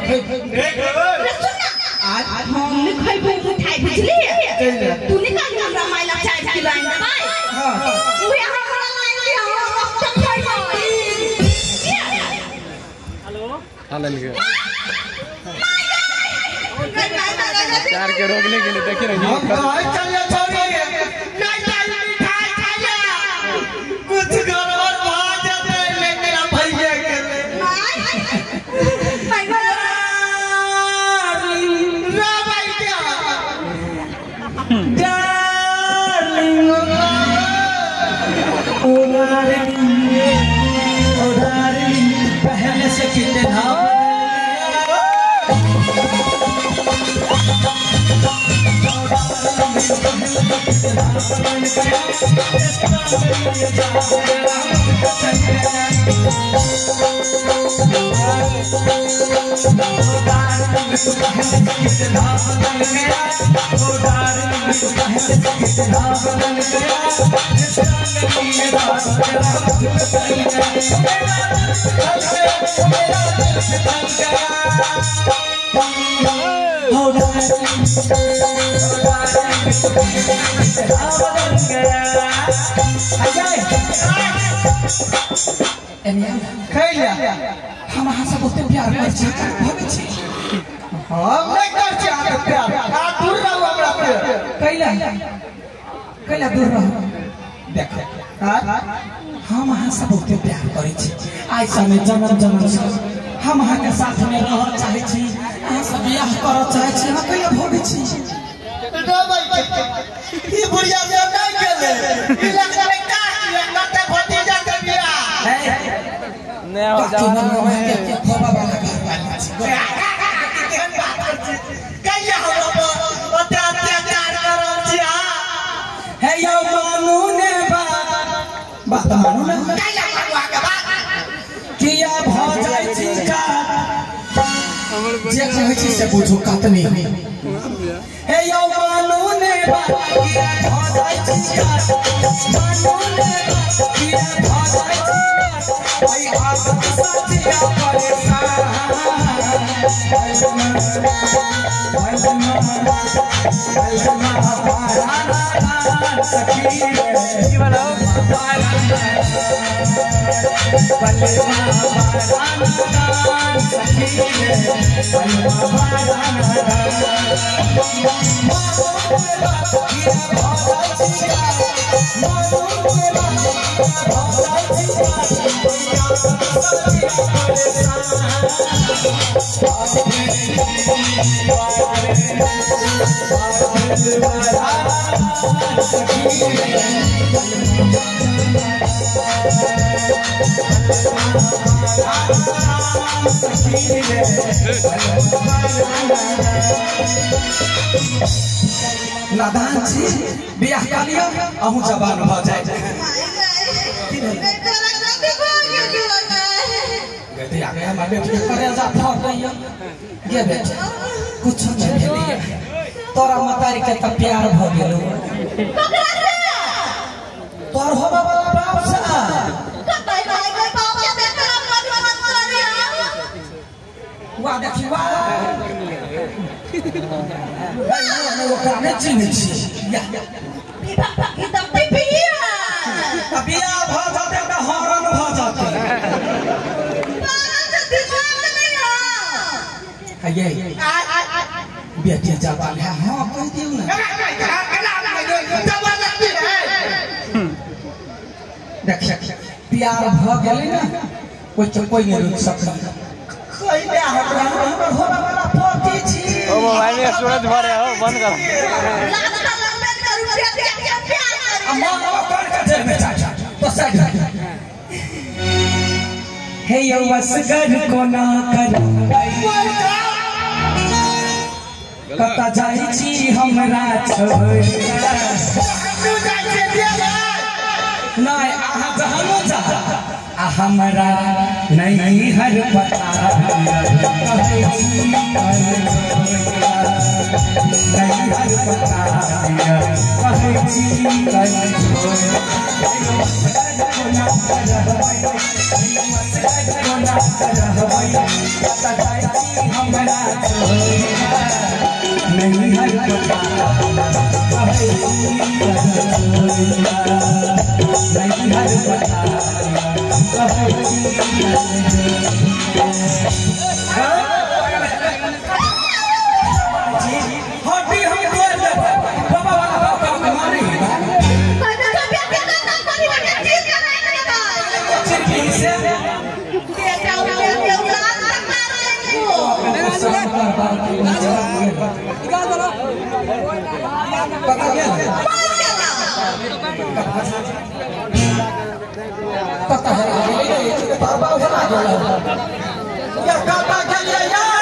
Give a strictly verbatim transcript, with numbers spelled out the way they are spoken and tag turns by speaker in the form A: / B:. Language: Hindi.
A: आज हम लिखाई पे मिठाई बुझली तू निकाल हमरा माइला चाय खिलाइन भाई हां तू यहां हमरा लाइन के हम वक्त खाई हेलो हां ले चार के रोकने के लिए देखिए ना चलिए छोड़िए नहीं नहीं मिठाई खा लिया कुछ गड़बड़ भाग जाते ले मेरा भैया के भैया रा भाई क्या darling oh darling oh darling पहले से कितना हम अहाँ से बहुत प्यार कर छी भाभी छी हम नहीं कर छी अहाँ से प्यार आ दूर रहो हमरा पे कैला कैला दूर रहो देखो हां हम अहाँ से बहुत प्यार करै छी आइ समय जन्म जन्म से हम अहाँ के साथ में रह चाहे छी अहाँ से बियाह कर चाहे छी हम कैला भाभी छी रो भाई ई बुढ़िया से नहीं गेले ई लगले का नते भतीजा के बियाह नया हो जाओ ना खोबा वाला घर वाला कहिया हम ओते अत्याचार करम छी हे यो मानू ने बात बात मानू ना कहिया मानू के बात किया भ जाय छी का जे कहै छी से बुझू कतनी हे यो मानू ने बात किया भ जाय छी का मानू ने बात किया भ जाय छी भाई आप साथिया परेशान सखी की बोलो नादान छी बियाह कर लियो अहू जवान भ जाय गति आ गया माने करे जा फट रहियो गे बेटा कुछ नहीं भेलिए तोरा मतारी के त प्यार भ गेलो ककरा से तोर होबा वाला बाप से कतै भाई के बाप के देखरा मत मत करिया वा देखी वा मैं वो करने चिन्ह छी या पिता पिता पिया पिया भ जाते त हरण भ जाते ये बेटी जवान है हां कह दियो ना जबरदस्ती है देख प्यार भ गेलै ना कोई कोई नहीं रुक सकता कोई ले हमरा हमरा होबा वाला पोती छी ओ मोबाइल में सूरज भरे हो बंद करो लाखा लंबे करू रुपया दे के प्यार अम्मा कर के जेल में चाचा तो साइड हे यो असगर को ना करू कता जाई छी हमरा छोड़ तू जाई छी नहीं आहा जहानो जा हमरा नहीं हर पता नहीं हर पता हमरा नहीं हर पता नहीं हर पता पता है